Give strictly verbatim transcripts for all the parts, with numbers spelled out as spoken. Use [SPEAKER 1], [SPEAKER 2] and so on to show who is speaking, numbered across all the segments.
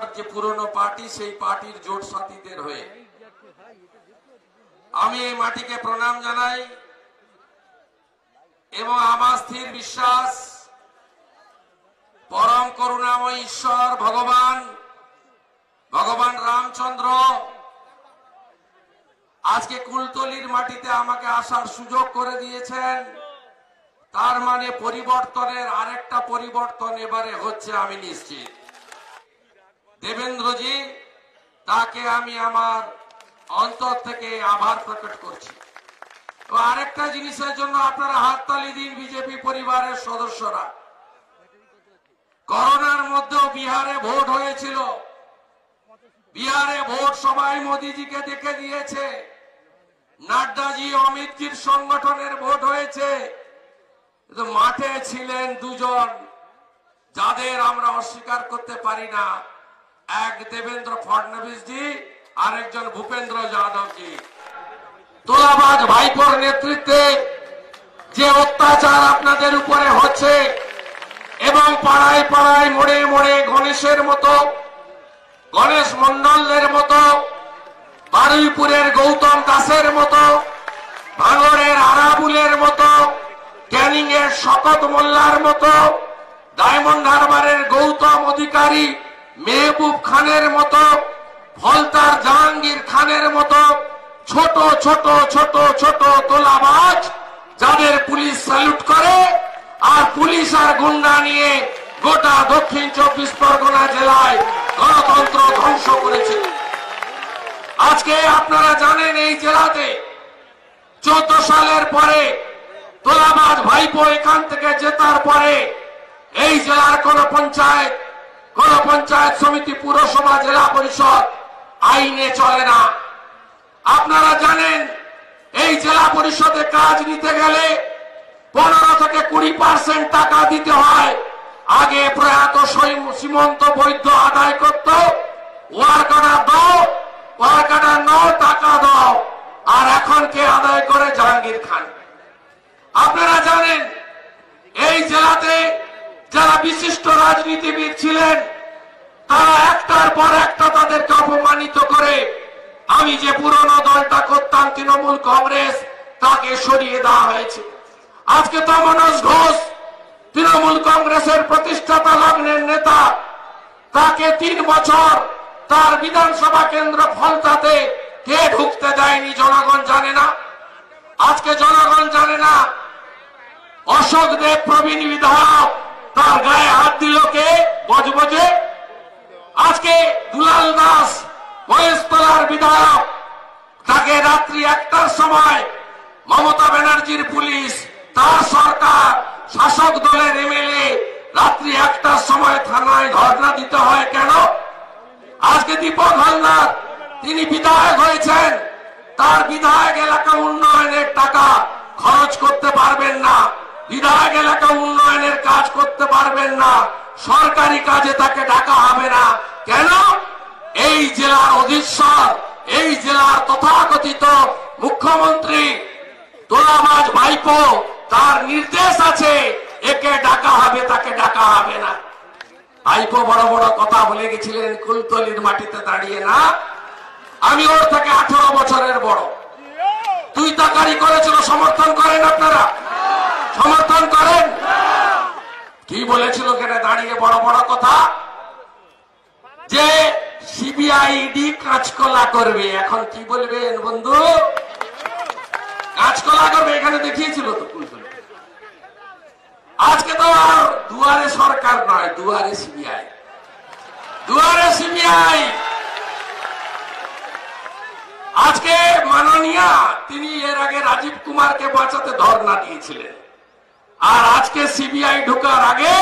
[SPEAKER 1] যে পুরনো পার্টি সেই পার্টির জোট সাথীদের হয়ে আমি এই মাটিকে প্রণাম জানাই এবং আমার স্থির বিশ্বাস পরম করুণাময় ঈশ্বর ভগবান ভগবান রামচন্দ্র আজকে কুলতলির মাটিতে আমাকে আসার সুযোগ করে দিয়েছেন। তার মানে পরিবর্তনের আরেকটা পরিবর্তন এবারে হচ্ছে আমি নিশ্চিত। দেবেন্দ্রজি তাকে আমি আমার অন্তর থেকে আভার প্রকট করছি। তো আরেকটা জিনিসের জন্য আপনারা হাততালি দিন বিজেপি পরিবারের সদস্যরা। করোনার মধ্যেও বিহারে ভোট হয়েছিল, বিহারে ভোট সবাই মোদিজিকে দেখে দিয়েছে। নাড্ডাজি অমিতজির সংগঠনের ভোট হয়েছে। মাঠে ছিলেন দুজন যাদের আমরা অস্বীকার করতে পারি না, এক দেবেন্দ্র ফডনবিস জি আরেকজন ভূপেন্দ্র যাদব জি। তোলাবাজ ভাইপোর নেতৃত্বে যে অত্যাচার আপনাদের উপরে হচ্ছে এবং পাড়ায় পাড়ায় মোড়ে মোড়ে গণেশের মতো গণেশ মন্ডলের মতো বারুইপুরের গৌতম দাসের মতো ভাঙড়ের আরাবুলের মতো ক্যানিং এর শকত মোল্লার মতো ডায়মন্ড হারবারের গৌতম অধিকারী মেহবুব খানের মতো ফলতার জাহাঙ্গীর খানের মতো ছোট ছোট ছোট ছোট তোলাবাজ যাদের পুলিশ স্যালুট করে আর পুলিশ আর গুন্ডা নিয়ে গোটা দক্ষিণ চব্বিশ পরগনা জেলায় গণতন্ত্র ধ্বংস করেছে। আজকে আপনারা জানেন এই জেলাতে চোদ্দ সালের পরে তোলাবাজ ভাইপো এখান থেকে জেতার পরে এই জেলার কোন পঞ্চায়েত কোন পঞ্চায়েত সমিতি পুরসভা জেলা পরিষদ আইনে চলে না। আপনারা জানেন এই জেলা পরিষদে কাজ নিতে গেলে পনেরো থেকে কুড়ি পার্সেন্ট টাকা দিতে হয়। আগে প্রয়াত সীমন্ত বৈদ্য আদায় করত, ওয়ার্ক অর্ডার দাও, ওয়ার্ক অর্ডার নাও, টাকা দাও, আর এখন কে আদায় করে? জাহাঙ্গীর খান। আপনারা জানেন এই জেলাতে যারা বিশিষ্ট রাজনীতিবিদ ছিলেন তারা একটার পর একটা তাদেরকে অপমানিত করে আমি যে পুরনো দলটা করতাম তৃণমূল কংগ্রেস তাকে সরিয়ে দেওয়া হয়েছে। আজকে তো মনোজ ঘোষ তৃণমূল কংগ্রেসের প্রতিষ্ঠাতা লগ্নের নেতা, তাকে তিন বছর তার বিধানসভা কেন্দ্র ফলতাতে কে ঢুকতে দেয়নি জনগণ জানে না। আজকে জনগণ জানে না অশোক দেব প্রবীণ বিধায়ক তার গায়ে হাত দিল কে? বজবজে। আজকে দুলাল দাস মহেশতলার বিধায়ক, তাকে রাত্রি একটার সময় মমতা ব্যানার্জির পুলিশ তার সরকার শাসক দলের এমএলএ রাত্রি একটার সময় থানায় ধর্ণা দিতে হয় কেন? আজকে দীপক হালদার তিনি বিধায়ক হয়েছেন, তার বিধায়ক এলাকা উন্নয়নের টাকা খরচ করতে পারবেন না, বিধায়ক এলাকা উন্নয়নের কাজ করতে পারবেন না, সরকারি কাজে তাকে ডাকা হবে না কেন? এই জেলার অধীশ্বর, এই জেলার তথাকথিত মুখ্যমন্ত্রী তোলাবাজ ভাইপো, তার নির্দেশ আছে একে ডাকা হবে, তাকে ডাকা হবে না। ভাইপো বড় বড় কথা বলে গেছিলেন কুলতলির মাটিতে দাঁড়িয়ে না, আমি ওর থেকে আঠারো বছরের বড়। তুই তাকারি করেছিল, সমর্থন করেন আপনারা? সমর্থন করেন? কি বলেছিল কেন দাঁড়িয়ে বড় বড় কথা? যে সিবিআই ইডি কাঁচকলা করবে। এখন কি বলবেন বন্ধু? কাঁচকলা করবে, এখানে দেখিয়েছিল তো কুলতলি। আজকে তো আর দুয়ারে সরকার নয়, দুয়ারে সিবিআই, দুয়ারে সিবিআই। আজকে মাননীয়া তিনি এর আগে রাজীব কুমারকে বাঁচাতে ধর্ণা দিয়েছিলেন, আর আজকে সিবিআই ঢোকার আগে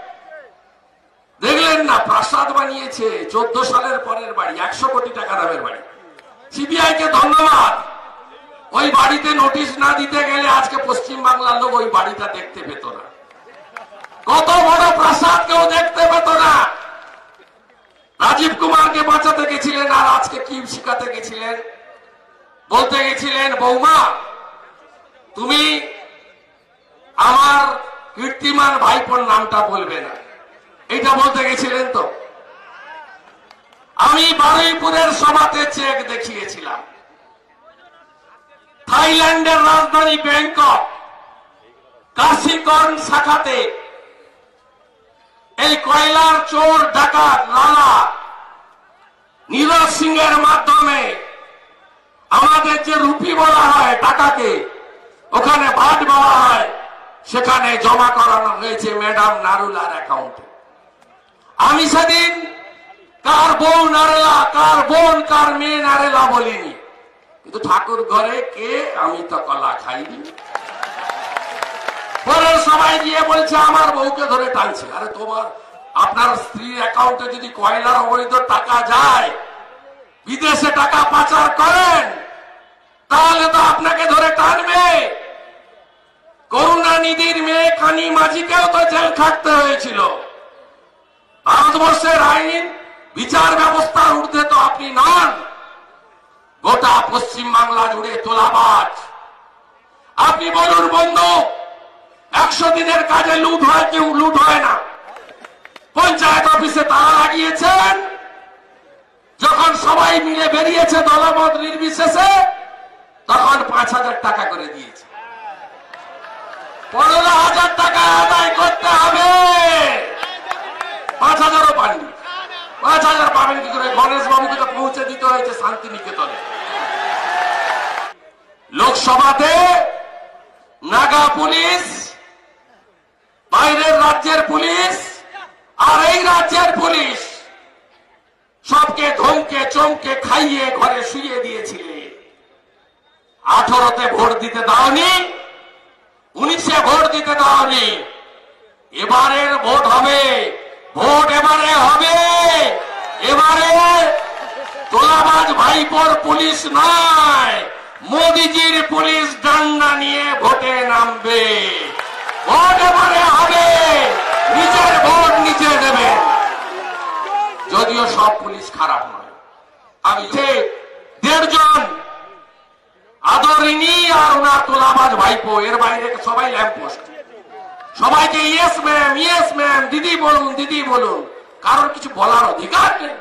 [SPEAKER 1] দেখলেন না প্রাসাদ বানিয়েছে চোদ্দ সালের পরের বাড়ি, একশো কোটি টাকা দামের বাড়ি। সিবিআই কে ধন্যবাদ। ওই বাড়িতে নোটিশ না দিতে গেলে আজকে পশ্চিম বাংলার লোক ওই বাড়িটা দেখতে পেত না। কত বড় প্রাসাদ কেউ দেখতে পেত না। রাজীব কুমারকে বাঁচাতে গেছিলেন, আর আজকে কি শিখাতে গেছিলেন? বলতে গেছিলেন বৌমা তুমি আমার কীর্তিমান ভাইপোর নামটা বলবে না, এটা বলতে গেছিলেন তো। লোকসভাতে চেক দেখিয়েছিলাম। থাইল্যান্ডের রাজধানী ব্যাংকক কাশিকর্ণ শাখাতে এই কয়লার চোর ডাকাত লালা নীরজ সিং এর মাধ্যমে আমাদের যে রুপি বলা হয় টাকাকে, ওখানে ভাট বলা হয়, সেখানে জমা করানো হয়েছে ম্যাডাম নারুলার অ্যাকাউন্টে। আমি সেদিন কার বউ নারেলা, কার বোন, কার মেয়ে নারেলা বলিনি, কিন্তু ঠাকুর ঘরে কে, আমি তো কলা খাইনি। পরে সবাই গিয়ে বলছে আমার বউকে ধরে টানছে। আরে তোমার আপনার স্ত্রীর অ্যাকাউন্টে যদি কয়লার অবৈধ টাকা যায়, বিদেশে টাকা পাচার করেন, তাহলে তো আপনাকে ধরে টানবে। করুণানিধির মেয়ে কানি মাঝিকেও তো জেল খাটতে হয়েছিল। ভারতবর্ষের আইন বিচার ব্যবস্থার ঊর্ধ্বে তো আপনি নন। গোটা পশ্চিম বাংলা জুড়ে তোলাবাজ। আপনি বলুন বন্ধু, একশো দিনের কাজে লুট হয়, কেউ লুট হয় না। পঞ্চায়েত অফিসে তালা লাগিয়েছেন, যখন সবাই মিলে বেরিয়েছে দলমত নির্বিশেষে, তখন পাঁচ হাজার টাকা করে দিয়েছে। পনেরো হাজার টাকা আদায় করতে হবে, পাঁচ হাজারও পাননি। পাঁচ হাজার পাবেন কি করে? গণেশ বাবুকে তো পৌঁছে দিতে হয়েছে শান্তিনিকেতনে। লোকসভাতে নাগা পুলিশ, বাইরের রাজ্যের পুলিশ আর এই রাজ্যের পুলিশ সবকে ধমকে চমকে খাইয়ে ঘরে শুয়ে দিয়েছিলে। আঠারোতে ভোট দিতে দাওনি, উনিশে ভোট দিতে দাওনি, এবারের ভোট হবে। ভোট এবারে হবে। এবারে তোলাবাজ ভাইপোর পুলিশ নয়, মোদিজির পুলিশ ডান্ডা নিয়ে ভোটে নামবে। ভোট এবারে হবে, নিজের ভোট নিজে দেবে। যদিও সব পুলিশ খারাপ নয়, আমি দেড়জন আদরিনী আর ওনার তোলাবাজ ভাইপো, এর বাইরে সবাই ল্যাম্পপোস্ট। সবাইকে ইয়েস ম্যাম, ইয়েস ম্যাম, দিদি বলুন, দিদি বলুন, কারোর কিছু বলার অধিকার নেই।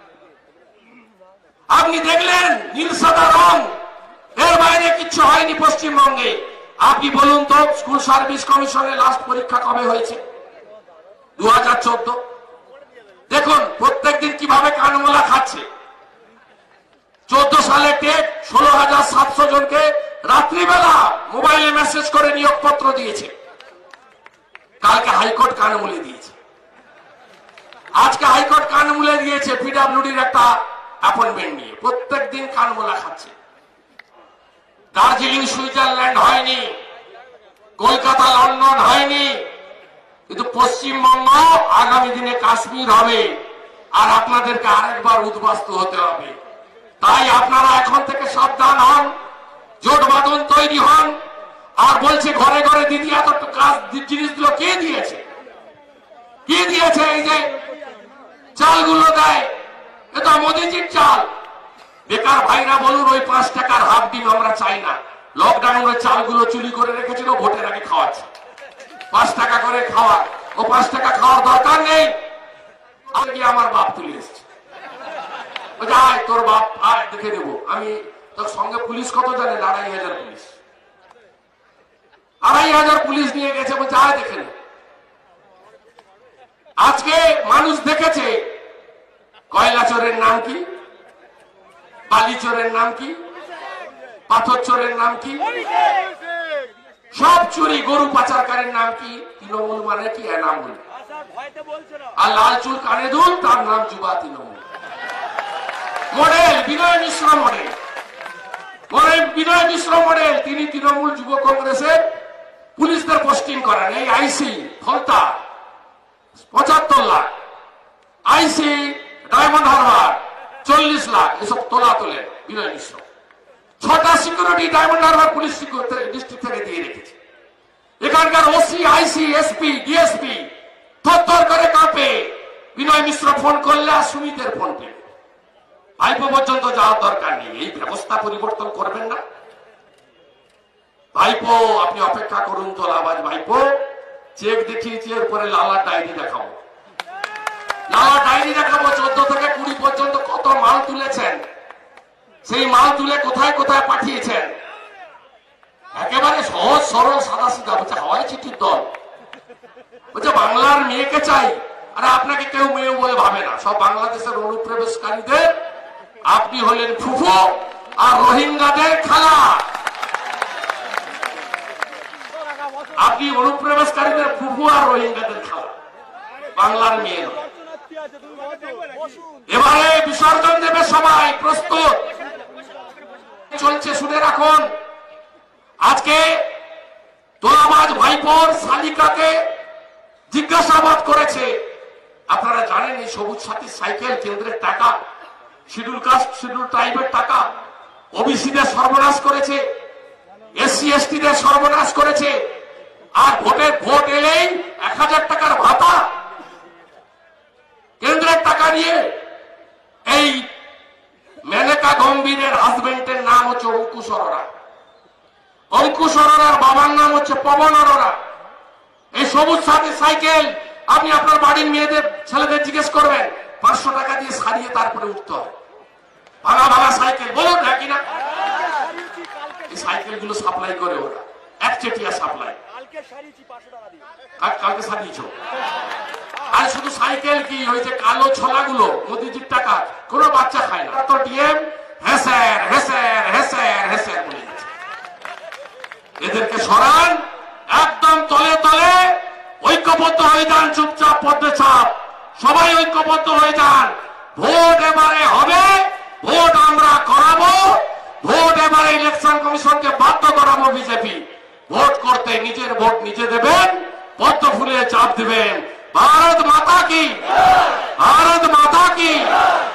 [SPEAKER 1] আপনি দেখলেন নীল সাদা রং, এর বাইরে কিছু হয়নি পশ্চিমবঙ্গে। আপনি বলুন তো, স্কুল সার্ভিস কমিশনের লাস্ট পরীক্ষা কবে হয়েছে? দু হাজার চোদ্দ। দেখুন প্রত্যেকদিন কিভাবে কানমোলা খাচ্ছে। চোদ্দ সালে টেট ষোলো হাজার সাতশো জনকে রাত্রিবেলা মোবাইলে মেসেজ করে নিয়োগপত্র দিয়েছে। কালকে হাইকোর্ট কানমুলে দিয়েছে। আজকে হাইকোর্ট কানমুলে দিয়েছে পিডব্লিউডির একটা অ্যাপয়েন্টমেন্ট নিয়ে। প্রত্যেক দিন কানমোলা খাচ্ছে। দার্জিলিং সুইজারল্যান্ড হয়নি, কলকাতা লন্ডন হয়নি, কিন্তু পশ্চিমবঙ্গ আগামী দিনে কাশ্মীর হবে। আর আপনাদেরকে আরেকবার উদ্বাস্তু হতে হবে। তাই আপনারা এখন থেকে সাবধান হন, জোট বাঁধন তৈরি হন। আর বলছে ঘরে ঘরে দিদি এত কাজ জিনিসগুলো কে দিয়েছে? কে দিয়েছে? এই যে চালগুলো দেয়, এটা মোদিজির চাল। বেকার ভাইরা বলুন, ওই পাঁচ টাকার হাফ ডিম আমরা চাই না। লকডাউনে চালগুলো চুরি করে রেখেছিল, ভোটের আগে খাওয়াচ্ছে। পাঁচ টাকা করে খাওয়া, ও পাঁচ টাকা খাওয়ার দরকার নেই। আমার বাপ তুলে এসছে, আয় তোর বাপ আয় দেখে দেবো আমি। তোর সঙ্গে পুলিশ কত জানেন? আড়াই হাজার পুলিশ। আড়াই হাজার পুলিশ নিয়ে গেছে, বলছে আয় দেখে নে। আজকে মানুষ দেখেছে কয়লা চোরের নাম কি, বালি চোরের নাম কি, পাথর চোরের নাম কি, সব চুরি। গরু পাচারকারীর নাম কি? তৃণমূল মানে কি? এনামূল। আর লাল চুল কানে দুল, তার নাম Yuva Trinamool. Model Binay Mishra model, Binay Mishra model, তিনি তৃণমূল যুব কংগ্রেসের পুলিশদের পোস্টিং করেন। এই আইসি ফলতা পঁচাত্তর লাখ, আইসি ডায়মন্ড হারবার চল্লিশ লাখ, এসব তোলা তোলেন বিনয় মিশ্র। ছটা security Diamond Harbour police district থেকে দিয়ে রেখেছে। এখানকার ওসি, আইসি, এসপি, ডিএসপি থরথর করে কাঁপে। বিনয় মিশ্র ফোন করলে আর সুমিতের ফোন পেয়ে ভাইপো পর্যন্ত যাওয়ার দরকার নেই। এই ব্যবস্থা পরিবর্তন করবেন না ভাইপো? আপনি অপেক্ষা করুন তোলাবাজ ভাইপো। চেক দেখিয়েছি, এরপরে লালা ডায়েরি দেখাবো। লালা ডায়েরি দেখাবো চোদ্দ থেকে কুড়ি পর্যন্ত কত মাল তুলেছেন। সেই মাল তুলে কোথায় কোথায় পাঠিয়েছেন। একেবারে সহজ সরল সাদা সিধা বলছে হাওয়াই চিঠির দল, বলছে বাংলার মেয়েকে চাই। আরে আপনাকে কেউ মেয়ে বলে ভাবে না, সব বাংলাদেশের অনুপ্রবেশকারীদের আপনি হলেন ফুফু আর রোহিঙ্গাদের খালা। আপনি অনুপ্রবেশকারীদের ফুফু আর রোহিঙ্গাদের খালা, বাংলার মেয়ে। এবারে বিসর্জন দেবে সবাই, প্রস্তুত চলছে। শুনে রাখুন, আজকে তোলাবাজ ভাইপোর শালিকাকে জিজ্ঞাসাবাদ করেছে। আপনারা জানেন এই সবুজ সাথী সাইকেল কেন্দ্রের টাকা, শিডিউল কাস্ট শিডিউল ট্রাইবের টাকা ওবিসিদের সর্বনাশ করেছে, এসসি এসটিদের সর্বনাশ করেছে। আর ভোটের ভোট এলেই এক হাজার টাকার ভাতা কেন্দ্রের টাকা নিয়ে। এই মেনকা গম্ভীরের হাজবেন্ডের নাম হচ্ছে অঙ্কুশ অরোরা। অঙ্কুশ অরোরার বাবার নাম হচ্ছে পবন অরোরা। এই সবুজ সাথী সাইকেল আপনি আপনার বাড়ির মেয়েদের ছেলেদের জিজ্ঞেস করবেন, পাঁচশো টাকা দিয়ে সারিয়ে তারপরে উঠতে হয়। ভাঙা ভাঙা সাইকেল, বলুন না কিনা। এই সাইকেল গুলো সাপ্লাই করে ওরা, একচেটিয়া সাপ্লাই। কালকে সারিয়েছ। আর শুধু সাইকেল কি, ওই যে কালো ছোলাগুলো মোদিজির টাকা কোনো বাচ্চা খায় না। তো ডিএম হেসের হেসের হেসের হেসের বলে দিচ্ছে। এদেরকে সরান, একদম তলে তলে ঐক্যবদ্ধ হয়ে যান, চুপচাপ পদ্মে চাপ সবাই ঐক্যবদ্ধ হয়ে যান। ভোট এবারে হবে, ভোট আমরা করাবো, ভোট এবারে ইলেকশন কমিশনকে বাধ্য করাবো বিজেপি ভোট করতে। নিজের ভোট নিজে দেবেন, পদ্ম ফুলে চাপ দিবেন। ভারত মাতা কি, ভারত মাতা কি।